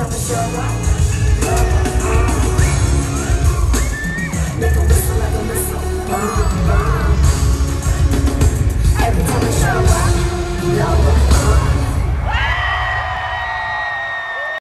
time to show up. Make a whistle like a missile. Burn, burn.